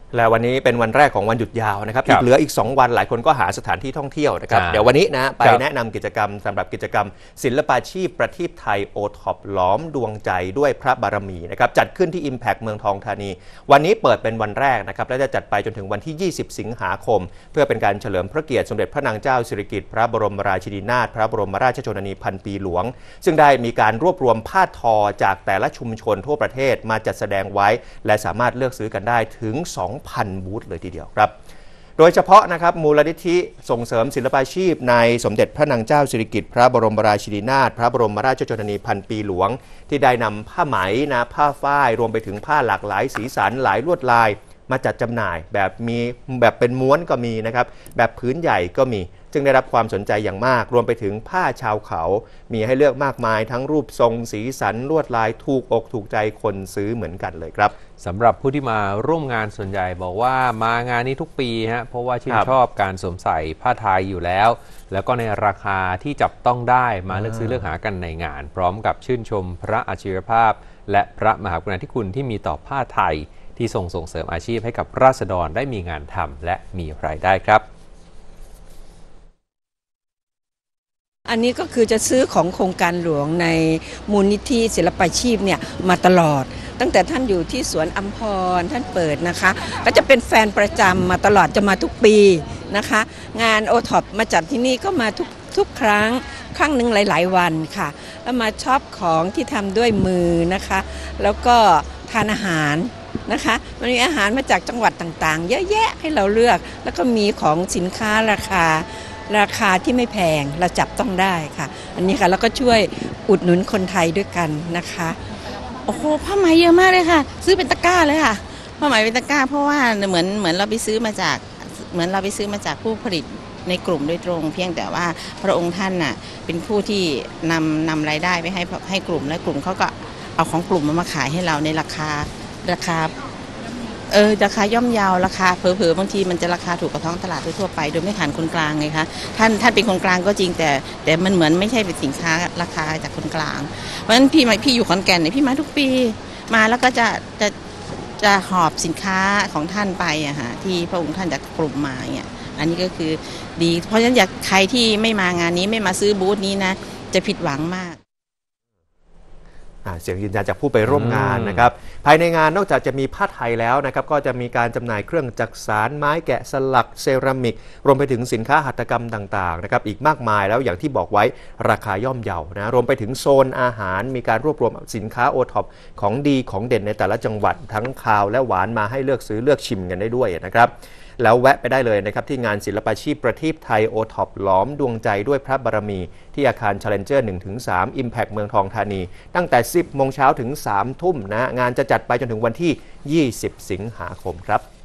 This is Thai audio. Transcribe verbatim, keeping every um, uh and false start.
และวันนี้เป็นวันแรกของวันหยุดยาวนะครับอีกเหลืออีกสองวันหลายคนก็หาสถานที่ท่องเที่ยวนะครับเดี๋ยววันนี้นะไปแนะนำกิจกรรมสำหรับกิจกรรมศิลปาชีพประทีปไทยโอท็อปล้อมดวงใจด้วยพระบารมีนะครับจัดขึ้นที่ Impact เมืองทองธานีวันนี้เปิดเป็นวันแรกนะครับและจะจัดไปจนถึงวันที่ยี่สิบสิงหาคมเพื่อเป็นการเฉลิมพระเกียรติสมเด็จพระนางเจ้าสิริกิติ์พระบรมราชินีนาถพระบรมราชชนนีพันปีหลวงซึ่งได้มีการรวบรวมผ้าทอจากแต่ละชุมชนทั่วประเทศมาจัดแสดงไว้และสามารถเลือกซื้อกันได้ถึง สองพัน บูธเลยทีเดียวครับโดยเฉพาะนะครับมูลนิธิส่งเสริมศิลปาชีพในสมเด็จพระนางเจ้าสิริกิติ์พระบรมราชินีนาถพระบรมราชชนนีพันปีหลวงที่ได้นำผ้าไหมนะผ้าฝ้ายรวมไปถึงผ้าหลากหลายสีสันหลายลวดลายมาจัดจำหน่ายแบบมีแบบเป็นม้วนก็มีนะครับแบบพื้นใหญ่ก็มีจึงได้รับความสนใจอย่างมากรวมไปถึงผ้าชาวเขามีให้เลือกมากมายทั้งรูปทรงสีสันลวดลายถูกอกถูกใจคนซื้อเหมือนกันเลยครับสำหรับผู้ที่มาร่วมงานส่วนใหญ่บอกว่ามางานนี้ทุกปีฮะเพราะว่าชื่นชอบการสวมใส่ผ้าไทยอยู่แล้วแล้วก็ในราคาที่จับต้องได้มาเลือกซื้อเลือกหากันในงานพร้อมกับชื่นชมพระอัจฉริยภาพและพระมหากรุณาธิคุณที่มีต่อผ้าไทยที่ส่งส่งเสริมอาชีพให้กับราษฎรได้มีงานทำและมีรายได้ครับอันนี้ก็คือจะซื้อของโครงการหลวงในมูลนิธิศิลปาชีพเนี่ยมาตลอดตั้งแต่ท่านอยู่ที่สวนอัมพรท่านเปิดนะคะก็จะเป็นแฟนประจำมาตลอดจะมาทุกปีนะคะงานโอท็อปมาจัดที่นี่ก็มาทุกทุกครั้งครั้งหนึ่งหลายๆวันค่ะแล้วมาช็อปของที่ทำด้วยมือนะคะแล้วก็ทานอาหารนะคะมันมีอาหารมาจากจังหวัดต่างๆเยอะแยะให้เราเลือกแล้วก็มีของสินค้าราคาราคาที่ไม่แพงเราจับต้องได้ค่ะอันนี้ค่ะแล้วก็ช่วยอุดหนุนคนไทยด้วยกันนะคะโอ้โหผ้าไหมเยอะมากเลยค่ะซื้อเป็นตะกร้าเลยค่ะผ้าไหมเป็นตะกร้าเพราะว่าเหมือนเหมือนเราไปซื้อมาจากเหมือนเราไปซื้อมาจากผู้ผลิตในกลุ่มโดยตรงเพียงแต่ว่าพระองค์ท่านน่ะเป็นผู้ที่นำนำรายได้ไปให้ให้กลุ่มและกลุ่มเขาก็เอาของกลุ่มมามาขายให้เราในราคาราคาเออราคาย่อมเยาราคาเผลอๆบางทีมันจะราคาถูกกว่าท้องตลาดทั่วไปโดยไม่ผ่านคนกลางไงคะท่านท่านเป็นคนกลางก็จริงแต่แต่มันเหมือนไม่ใช่เป็นสินค้าราคาจากคนกลางเพราะฉะนั้นพี่มาพี่อยู่ขอนแก่นเนี่ยพี่มาทุกปีมาแล้วก็จะจะจะหอบสินค้าของท่านไปอะฮะที่พระองค์ท่านจากกลุ่มมาเนี่ยอันนี้ก็คือดีเพราะฉะนั้นอยากใครที่ไม่มางานนี้ไม่มาซื้อบูธนี้นะจะผิดหวังมากเสียงยืนยันจากผู้ไปร่วมงานนะครับภายในงานนอกจากจะมีผ้าไทยแล้วนะครับก็จะมีการจำหน่ายเครื่องจักสานไม้แกะสลักเซรามิกรวมไปถึงสินค้าหัตถกรรมต่างๆนะครับอีกมากมายแล้วอย่างที่บอกไว้ราคาย่อมเยานะรวมไปถึงโซนอาหารมีการรวบรวมสินค้าโอท็อปของดีของเด่นในแต่ละจังหวัดทั้งคาวและหวานมาให้เลือกซื้อเลือกชิมกันได้ด้วยนะครับแล้วแวะไปได้เลยนะครับที่งานศิลปาชีพประทีปไทยโอท็อปล้อมดวงใจด้วยพระบารมีที่อาคาร Challenger หนึ่งถึงสาม Impact เมืองทองธานีตั้งแต่ สิบโมงเช้าถึง สามทุ่มนะงานจะจัดไปจนถึงวันที่ ยี่สิบสิงหาคมครับ